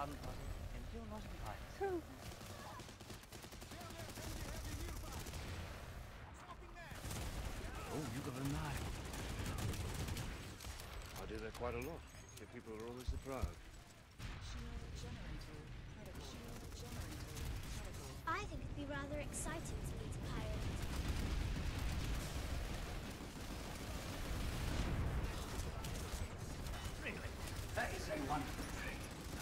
Abendbrot empfehlung aus dem Preis. Oh, you got a knife. I do that quite a lot. The people are always surprised. I think it'd be rather exciting to meet a pirate. Really? That is a wonderful thing.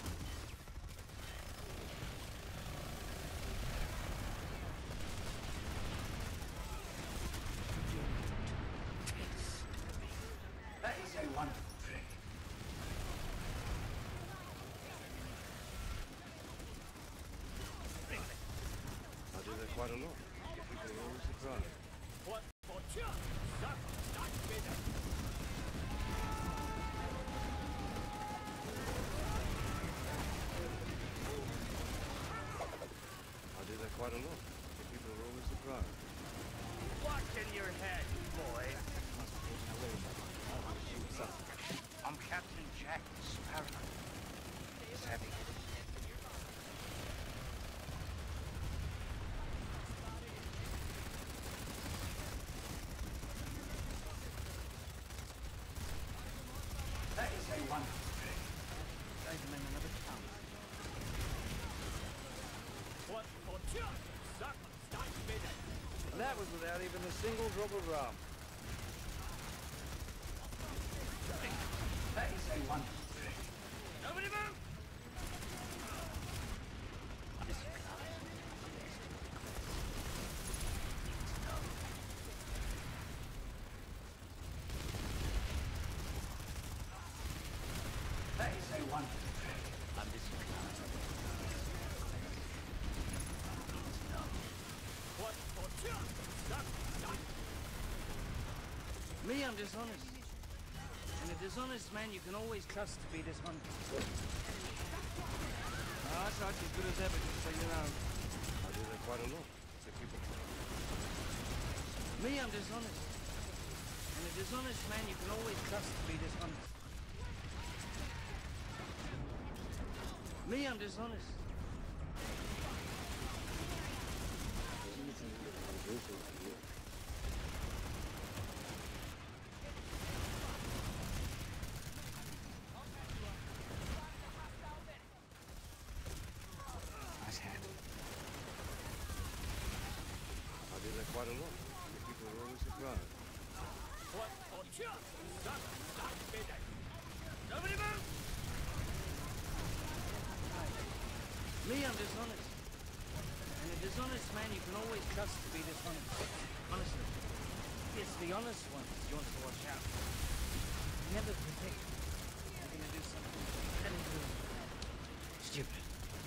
That is a wonderful trick. Really? I do that quite a lot. The people are always surprised. What for sure? Not better. I do that quite a lot. The people are always surprised. What's in your head, boy? I'm Captain Jack Sparrow. Savvy. That is a wonderful trick. Save him in another chance. What for sure? Not better. And that was without even a single drop of rum. That is a wonderful trick. Nobody move! That is a wonderful trick. I'm disinclined. What for sure? Not. Me, I'm dishonest. And a dishonest man you can always trust to be dishonest. Eyesight as good as ever, just so you know. I do that quite a lot. The people. Me, I'm dishonest. And a dishonest man you can always trust to be dishonest. Me, I'm dishonest. Nice hat. I do that quite a lot. The people are always surprised. What for sure? Not better. Nobody move! Me, I'm dishonest. And a dishonest man you can always trust to be dishonest. Honestly. It's the honest ones you want to watch out. Never predict you're going to do something stupid.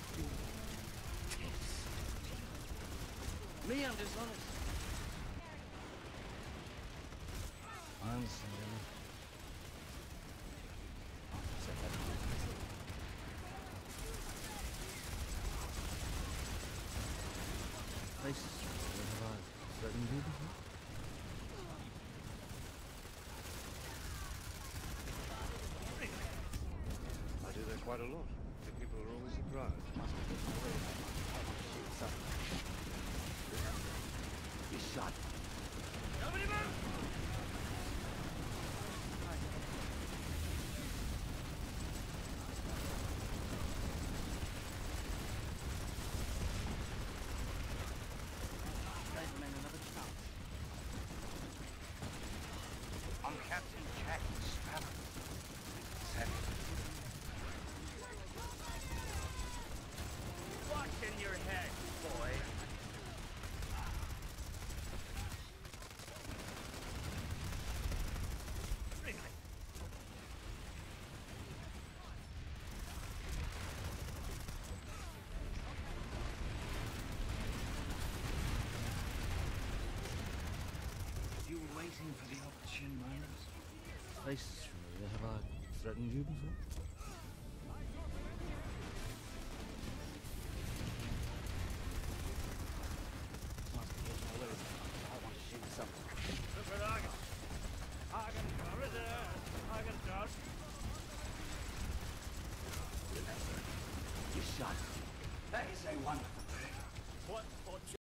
Me, I'm dishonest. I'm sorry. Places where have I threatened you before? I do that quite a lot. The people are always surprised. You shot. Nobody move! Save man another chance. I'm Captain Jack Sparrow. Savvy. What's in your head, boy? Really? You were waiting for the opportune moment. Places where have I threatened you before?